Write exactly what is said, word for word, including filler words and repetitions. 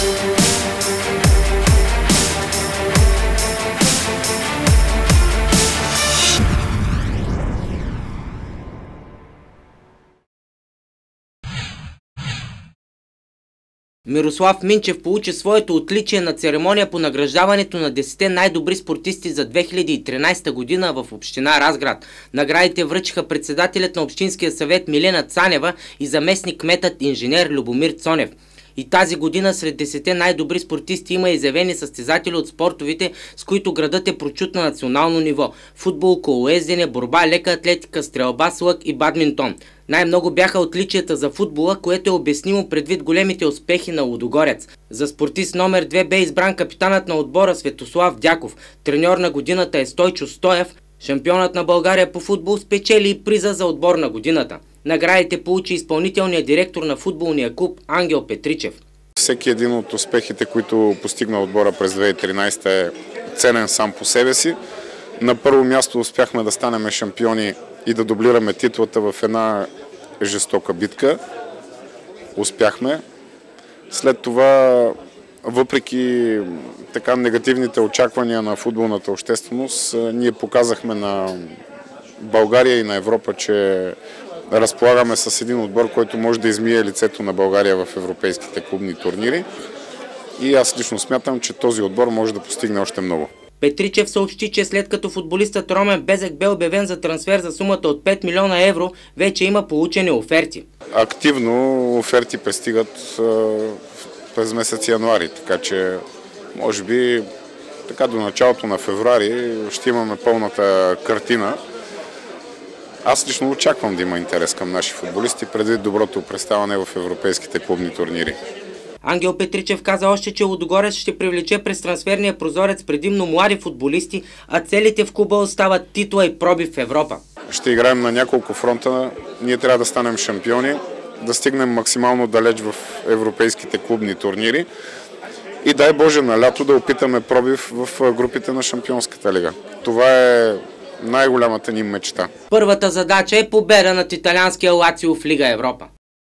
Мирослав Минчев получи своето отличие на церемония по награждаването на десетте най-добри спортисти за две хиляди и тринадесета година в община Разград. Наградите връчиха председателят на Общинския съвет Милена Цанева и заместник-кметът инженер Любомир Цонев. И тази година сред десетте най-добри спортисти има изявени състезатели от спортовите, с които градът е прочут на национално ниво – футбол, колоездене, борба, лека атлетика, стрелба с лък и бадминтон. Най-много бяха отличията за футбола, което е обяснимо предвид големите успехи на Лудогорец. За спортист номер две бе избран капитанът на отбора Светослав Дяков. Треньор на годината е Стойчо Стоев. Шампионът на България по футбол спечели и приза за отбор на годината. Наградите получи изпълнителният директор на футболния клуб Ангел Петричев. Всеки един от успехите, които постигна отбора през две хиляди и тринадесета е ценен сам по себе си. На първо място успяхме да станем шампиони и да дублираме титлата в една жестока битка. Успяхме. След това, въпреки така негативните очаквания на футболната общественост, ние показахме на България и на Европа, че разполагаме с един отбор, който може да измие лицето на България в европейските клубни турнири. И аз лично смятам, че този отбор може да постигне още много. Петричев съобщи, че след като футболистът Ромен Безек бе обявен за трансфер за сумата от пет милиона евро, вече има получени оферти. Активно оферти пристигат през месец януари, така че може би така до началото на февруари ще имаме пълната картина. Аз лично очаквам да има интерес към наши футболисти предвид доброто представяне в европейските клубни турнири. Ангел Петричев каза още, че Лудогорец ще привлече през трансферния прозорец предимно млади футболисти, а целите в клуба остават титла и пробив в Европа. Ще играем на няколко фронта. Ние трябва да станем шампиони, да стигнем максимално далеч в европейските клубни турнири и дай Боже на лято да опитаме пробив в групите на Шампионската лига. Това е най-голямата ни мечта. Първата задача е победа над италианския Лацио в Лига Европа.